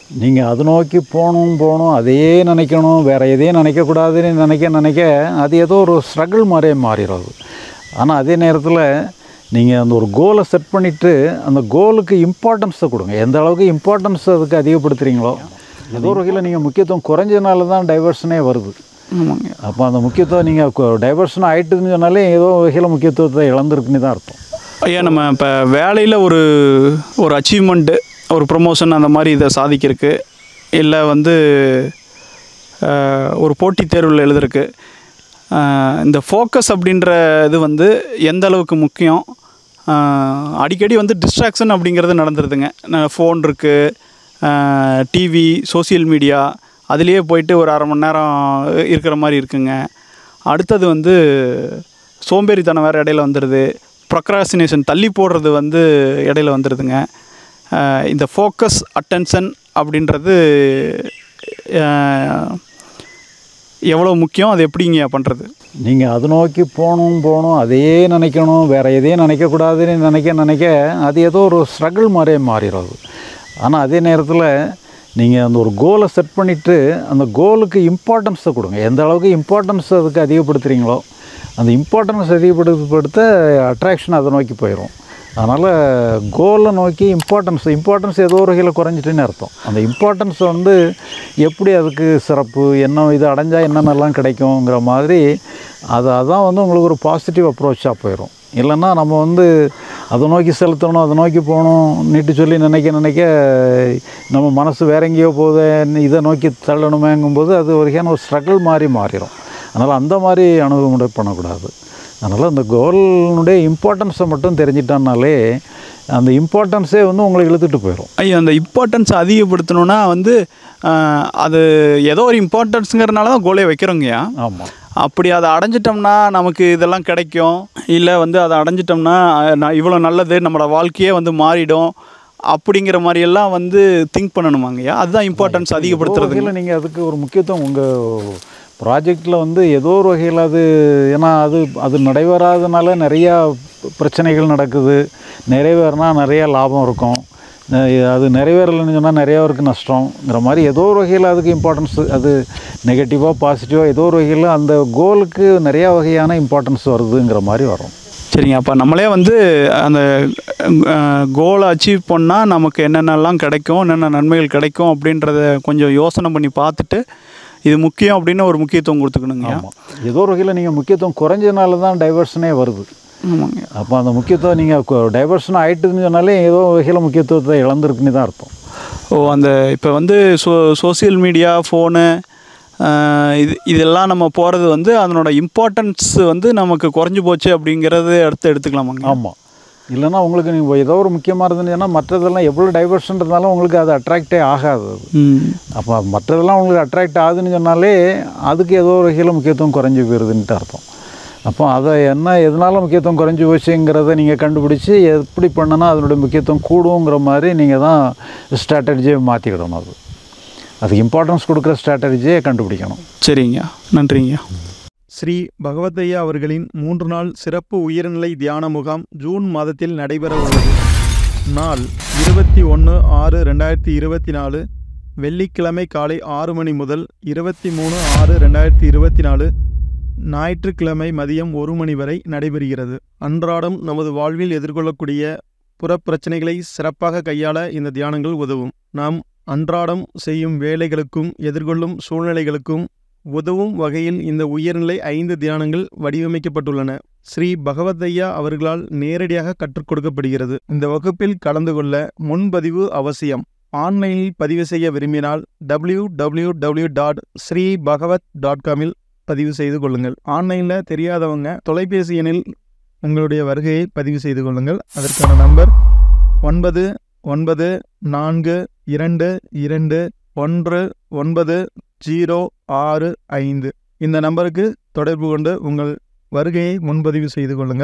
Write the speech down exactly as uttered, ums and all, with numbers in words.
நீங்கள் அதை நோக்கி போகணும் போகணும் அதையே நினைக்கணும், வேறு எதையும் நினைக்கக்கூடாதுன்னு நினைக்க நினைக்க அது ஏதோ ஒரு ஸ்ட்ரகிள் மாதிரியே மாறிடும் அது. ஆனால் அதே நேரத்தில் நீங்கள் அந்த ஒரு கோலை செட் பண்ணிவிட்டு அந்த கோலுக்கு இம்பார்ட்டன்ஸை கொடுங்க. எந்த அளவுக்கு இம்பார்ட்டன்ஸ் அதுக்கு அதிகப்படுத்துகிறீங்களோ, ஏதோ ஒரு வகையில் நீங்கள் முக்கியத்துவம் குறைஞ்சதுனால தான் டைவர்ஷனே வருது. ஆமாங்க. அப்போ அந்த முக்கியத்துவம் நீங்கள் டைவர்ஷன் ஆகிட்டுன்னு சொன்னாலே ஏதோ வகையில் முக்கியத்துவத்தை இழந்திருக்குன்னு தான் அர்த்தம். ஐயா, நம்ம இப்போ வேலையில் ஒரு ஒரு அச்சீவ்மெண்ட்டு, ஒரு ப்ரொமோஷன் அந்த மாதிரி இதை சாதிக்கிறதுக்கு, இல்லை வந்து ஒரு போட்டித் தேர்வில் எழுதுறதுக்கு இந்த ஃபோக்கஸ் அப்படின்ற இது வந்து எந்த அளவுக்கு முக்கியம்? அடிக்கடி வந்து டிஸ்ட்ராக்ஷன் அப்படிங்கிறது நடந்துருதுங்க. ஃபோன் இருக்குது, டிவி, சோசியல் மீடியா, அதுலேயே போயிட்டு ஒரு அரை மணி நேரம் இருக்கிற மாதிரி இருக்குங்க. அடுத்தது வந்து சோம்பேறித்தனம் வேறு இடையில வந்துடுது. ப்ரொக்ராஸ்டினேஷன், தள்ளி போடுறது வந்து இடையில வந்துடுதுங்க. இந்த ஃபோக்கஸ், அட்டென்ஷன் அப்படின்றது எவ்வளோ முக்கியம்? அது எப்படிங்க பண்ணுறது? நீங்கள் அதை நோக்கி போகணும் போகணும் அதையே நினைக்கணும், வேறு எதையும் நினைக்கக்கூடாதுன்னு நினைக்க நினைக்க அது ஏதோ ஒரு ஸ்ட்ரகிள் மாதிரியே மாறிடும் அது. ஆனால் அதே நேரத்தில் நீங்கள் அந்த ஒரு கோலை செட் பண்ணிவிட்டு அந்த கோலுக்கு இம்பார்ட்டன்ஸை கொடுங்க. எந்த அளவுக்கு இம்பார்ட்டன்ஸ் அதுக்கு அதிகப்படுத்துகிறீங்களோ, அந்த இம்பார்ட்டன்ஸ் அதிகப்படுத்தப்படுத்த அட்ராக்ஷன் அதை நோக்கி போயிடும். அதனால் கோலை நோக்கி இம்பார்ட்டன்ஸ் இம்பார்ட்டன்ஸ் ஏதோ ஒரு வகையில் குறைஞ்சிட்டுன்னு அர்த்தம். அந்த இம்பார்ட்டன்ஸை வந்து எப்படி அதுக்கு சிறப்பு, என்ன இது அடைஞ்சால் என்னென்னலாம் கிடைக்குங்கிற மாதிரி அது அதான் வந்து உங்களுக்கு ஒரு பாசிட்டிவ் அப்ரோச்சாக போயிடும். இல்லைன்னா நம்ம வந்து அதை நோக்கி செலுத்தணும், அதை நோக்கி போகணும் நீட்டு சொல்லி நினைக்க நினைக்க நம்ம மனசு வேற எங்கேயோ போகுது, இதை நோக்கி தள்ளணுமேங்கும்போது அது ஒரு வகையான ஒரு ஸ்ட்ரகிள் மாதிரி மாறிடும். அதனால் அந்த மாதிரி அணுகுமுறை பண்ணக்கூடாது. அதனால் அந்த கோலினுடைய இம்பார்ட்டன்ஸை மட்டும் தெரிஞ்சிட்டோம்னாலே அந்த இம்பார்ட்டன்ஸே வந்து உங்களை இழுத்துட்டு போயிடும். ஐயோ, அந்த இம்பார்ட்டன்ஸை அதிகப்படுத்தணுன்னா வந்து அது ஏதோ ஒரு இம்பார்ட்டன்ஸுங்கிறதுனால தான் கோலே வைக்கிறோங்கய்யா. ஆமாம். அப்படி அதை அடைஞ்சிட்டோம்னா நமக்கு இதெல்லாம் கிடைக்கும், இல்லை வந்து அதை அடைஞ்சிட்டோம்னா நான் இவ்வளோ நல்லது, நம்மளோட வாழ்க்கையே வந்து மாறிடும் அப்படிங்கிற மாதிரியெல்லாம் வந்து திங்க் பண்ணணுமாங்கய்யா. அதுதான் இம்பார்ட்டன்ஸ் அதிகப்படுத்துறது. இல்லை, நீங்கள் அதுக்கு ஒரு முக்கியத்துவம் உங்கள் ப்ராஜெக்டில் வந்து ஏதோ ஒரு வகையில் அது, ஏன்னா அது அது நடைபெறாதனால நிறையா பிரச்சனைகள் நடக்குது. நிறைவேறினா நிறையா லாபம் இருக்கும், அது நிறைவேறலைன்னு சொன்னால் நிறையாவருக்கு நஷ்டங்கிற மாதிரி ஏதோ ஒரு வகையில் அதுக்கு இம்பார்ட்டன்ஸ், அது நெகட்டிவாக பாசிட்டிவாக ஏதோ ஒரு வகையில் அந்த கோலுக்கு நிறையா வகையான இம்பார்ட்டன்ஸ் வருதுங்கிற மாதிரி வரும். சரிங்க. அப்போ நம்மளே வந்து அந்த கோலை அச்சீவ் பண்ணால் நமக்கு என்னென்னலாம் கிடைக்கும், என்னென்ன நன்மைகள் கிடைக்கும் அப்படின்றத கொஞ்சம் யோசனை பண்ணி பார்த்துட்டு இது முக்கியம் அப்படின்னு ஒரு முக்கியத்துவம் கொடுத்துக்கணுங்க. ஆமாம். ஏதோ ஒரு வகையில் நீங்கள் முக்கியத்துவம் குறைஞ்சதுனால தான் டைவர்ஷனே வருது. ஆமாங்க. அப்போ அந்த முக்கியத்துவம் நீங்கள் டைவர்ஷன் ஆகிட்டுன்னு சொன்னாலே ஏதோ வகையில் முக்கியத்துவத்தை இழந்திருக்குன்னு தான் அர்த்தம். ஓ, அந்த இப்போ வந்து சோ சோசியல் மீடியா, ஃபோனு, இது இதெல்லாம் நம்ம போகிறது வந்து அதனோட இம்பார்ட்டன்ஸ் வந்து நமக்கு குறைஞ்சி போச்சு அப்படிங்கிறது அடுத்து எடுத்துக்கலாமாங்க? ஆமாம். இல்லைன்னா உங்களுக்கு நீங்கள் ஏதோ ஒரு முக்கியமாக இருந்துச்சுன்னா மற்றதெல்லாம் எவ்வளோ டைவர்ஷன் இருந்தாலும் உங்களுக்கு அது அட்ராக்டே ஆகாது அது. அப்போ மற்றதெல்லாம் உங்களுக்கு அட்ராக்ட் ஆகுதுன்னு சொன்னாலே அதுக்கு ஏதோ ஒரு வகையில் முக்கியத்துவம் குறைஞ்சி போயிருதுன்ட்டு அர்த்தம். அப்போ அதை என்ன எதனால முக்கியத்துவம் குறைஞ்சி போச்சுங்கிறத நீங்கள் கண்டுபிடிச்சி எப்படி பண்ணனா அதனுடைய முக்கியத்துவம் கூடுங்கிற மாதிரி நீங்கள் தான் ஸ்ட்ராட்டஜியை மாற்றிக்கிடணும். அது அதுக்கு இம்பார்ட்டன்ஸ் கொடுக்குற ஸ்ட்ராட்டஜியை கண்டுபிடிக்கணும். சரிங்க, நன்றிங்க. ஸ்ரீ பகவத்தையா அவர்களின் மூன்று நாள் சிறப்பு உயர்நிலை தியான முகாம் ஜூன் மாதத்தில் நடைபெற உள்ளது. நாள் இருபத்தி ஒன்று ஆறு ரெண்டாயிரத்தி இருபத்தி நாலு வெள்ளிக்கிழமை காலை ஆறு மணி முதல் இருபத்தி மூணு ஆறு ரெண்டாயிரத்தி இருபத்தி நாலு ஞாயிற்றுக்கிழமை மதியம் ஒரு மணி வரை நடைபெறுகிறது. அன்றாடம் நமது வாழ்வில் எதிர்கொள்ளக்கூடிய புறப்பிரச்சனைகளை சிறப்பாக கையாள இந்த தியானங்கள் உதவும். நாம் அன்றாடம் செய்யும் வேலைகளுக்கும் எதிர்கொள்ளும் சூழ்நிலைகளுக்கும் உதவும் வகையில் இந்த உயர்நிலை ஐந்து தியானங்கள் வடிவமைக்கப்பட்டுள்ளன. ஸ்ரீ பகவத்தையா அவர்களால் நேரடியாக கற்றுக் கொடுக்கப்படுகிறது. இந்த வகுப்பில் கலந்து கொள்ள முன்பதிவு அவசியம். ஆன்லைனில் பதிவு செய்ய விரும்பினால் W W W dot Sri Bhagavad dot காமில் பதிவு செய்து கொள்ளுங்கள். ஆன்லைனில் தெரியாதவங்க தொலைபேசி எண்ணில் உங்களுடைய வருகையை பதிவு செய்து கொள்ளுங்கள். அதற்கான நம்பர் ஒன்பது ஒன்பது நான்கு இரண்டு இரண்டு ஒன்று ஒன்பது ஜீரோ ஆறு ஐந்து. இந்த நம்பருக்கு தொடர்பு கொண்டு உங்கள் வருகையை முன்பதிவு செய்து கொள்ளுங்கள்.